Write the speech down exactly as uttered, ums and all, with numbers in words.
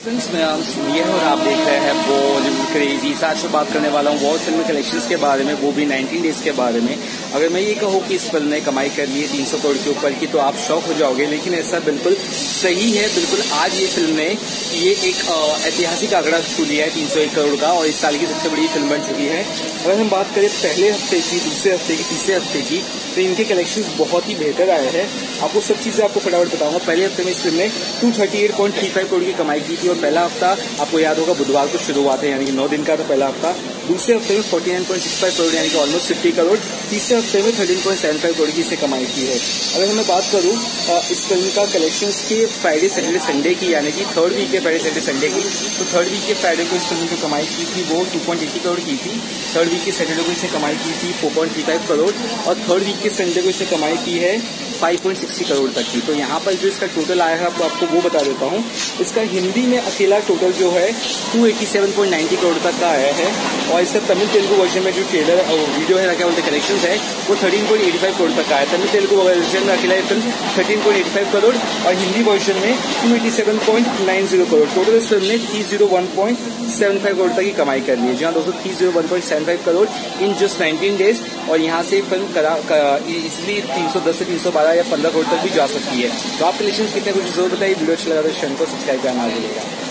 Friends, मैं नाम सुनिए और आप देख रहे हैं बॉलीवुड क्रेजी। आज मैं बात करने वाला हूँ बहुत फिल्म कलेक्शंस के बारे में, वो भी नाइनटीन डेज के बारे में। अगर मैं ये कहूँ कि इस फिल्म ने कमाई कर ली है तीन सौ करोड़ के ऊपर की, तो आप शॉक हो जाओगे, लेकिन ऐसा बिल्कुल सही है। बिल्कुल आज ये फिल्म ने ये एक ऐतिहासिक आंकड़ा छू लिया है तीन सौ एक करोड़ का, और इस साल की सबसे बड़ी फिल्म बन चुकी है। अगर हम बात करें पहले हफ्ते की, दूसरे हफ्ते की, तीसरे हफ्ते की, तो इनके कलेक्शंस बहुत ही बेहतर आए हैं। आपको सब चीजें आपको फटाफट बताऊंगा। पहले हफ्ते में इस फिल्म ने दो सौ अड़तीस पॉइंट तीन पाँच करोड़ की कमाई की थी, और पहला हफ्ता आपको याद होगा बुधवार को शुरू हुआ था, यानी कि नौ दिन का था पहला हफ्ता। दूसरे हफ्ते में उनचास पॉइंट छह पाँच करोड़ यानी कि ऑलमोस्ट पचास करोड़। तीसरे हफ्ते में तेरह पॉइंट सात पाँच करोड़ की इसे कमाई की है। अगर मैं बात करूं इस फिल्म का कलेक्शंस के फ्राइडे सैटरडे संडे की, यानी कि थर्ड वीक के फ्राइडे सैटरडे संडे की, तो थर्ड वीक के फ्राइडे को इस फिल्म की कमाई की थी वो दो पॉइंट अस्सी करोड़ की थी। थर्ड वीक के सैटरडे को इसे कमाई की थी चार पॉइंट पैंतीस करोड़, और थर्ड वीक के संडे को इसे कमाई की है पाँच पॉइंट साठ करोड़ तक की। तो यहाँ पर जो इसका टोटल आया है, आपको आपको वो बता देता हूँ। इसका हिंदी में अकेला टोटल जो है दो सौ सत्तासी पॉइंट नब्बे करोड़ तक का आया है, और इसका तमिल तेलुगु वर्जन में जो ट्रेलर और वीडियो है, क्या बोलते कलेक्शन है, वो तेरह पॉइंट पचासी करोड़ तक का है। तमिल तेलुगु वर्जन में अकेला फिल्म तेरह पॉइंट पचासी करोड़, और हिंदी वर्जन में दो सौ सत्तासी पॉइंट नब्बे करोड़। टोटल इस फिल्म ने तीन सौ एक पॉइंट सात पाँच करोड़ तक की कमाई कर ली है। जहाँ दोस्तों तीन सौ एक पॉइंट सात पाँच crore in just nineteen days, और यहाँ से फिल्म करा इसलिए तीन सौ दस से तीन सौ बारह या पंद्रह करोड़ तक भी जा सकती है। तो आप कलेक्शन कितने कुछ जरूर बताइए। वीडियो अच्छा लगा तो चैनल को सब्सक्राइब करना भूलिएगा।